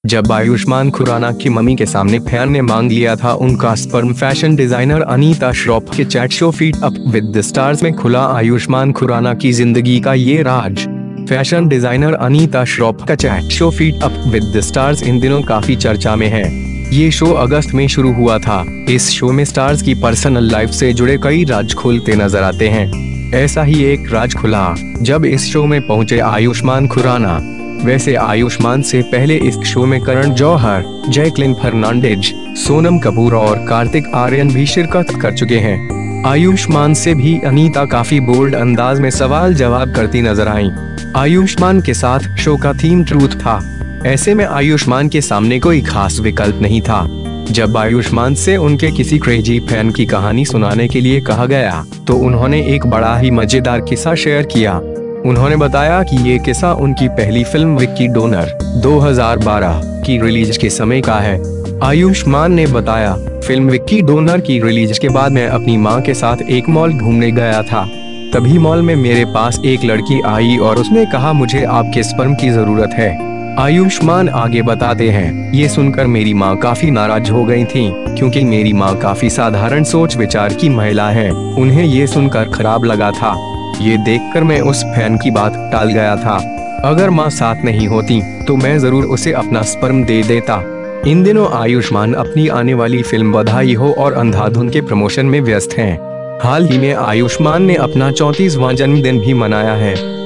जब आयुष्मान खुराना की मम्मी के सामने फैन ने मांग लिया था उनका sperm, fashion designer Anita Shroff के chat show Feed Up With The Stars में खुला आयुष्मान खुराना की जिंदगी का ये राज। फैशन डिजाइनर अनीता श्रॉफ का chat show Feed Up With The Stars इन दिनों काफी चर्चा में है। ये शो अगस्त में शुरू हुआ था। इस शो में स्टार्स की पर्सनल लाइफ से जुड़े कई राज खुलते नजर आते हैं। ऐसा ही एक राज खुला जब इस शो में पहुंचे आयुष्मान खुराना। वैसे आयुष्मान से पहले इस शो में करण जौहर, जैकलिन फर्नांडिज, सोनम कपूर और कार्तिक आर्यन भी शिरकत कर चुके हैं। आयुष्मान से भी अनीता काफी बोल्ड अंदाज में सवाल जवाब करती नजर आईं। आयुष्मान के साथ शो का थीम ट्रूथ था। ऐसे में आयुष्मान के सामने कोई खास विकल्प नहीं था। जब आयुष्मान से उनके किसी क्रेजी फैन की कहानी सुनाने के लिए कहा गया तो उन्होंने एक बड़ा ही मजेदार किस्सा शेयर किया। उन्होंने बताया कि ये किस्सा उनकी पहली फिल्म विक्की डोनर 2012 की रिलीज के समय का है। आयुष्मान ने बताया, फिल्म विक्की डोनर की रिलीज के बाद मैं अपनी मां के साथ एक मॉल घूमने गया था। तभी मॉल में मेरे पास एक लड़की आई और उसने कहा मुझे आपके स्पर्म की जरूरत है। आयुष्मान आगे बताते हैं, ये सुनकर मेरी माँ काफी नाराज हो गई थी क्योंकि मेरी माँ काफी साधारण सोच विचार की महिला है। उन्हें ये सुनकर खराब लगा था। ये देखकर मैं उस फैन की बात टाल गया था। अगर माँ साथ नहीं होती तो मैं जरूर उसे अपना स्पर्म दे देता। इन दिनों आयुष्मान अपनी आने वाली फिल्म बधाई हो और अंधाधुन के प्रमोशन में व्यस्त हैं। हाल ही में आयुष्मान ने अपना 34वां जन्मदिन भी मनाया है।